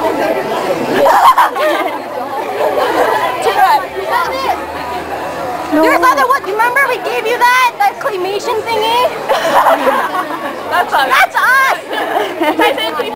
There's other one. Remember we gave you that claymation thingy?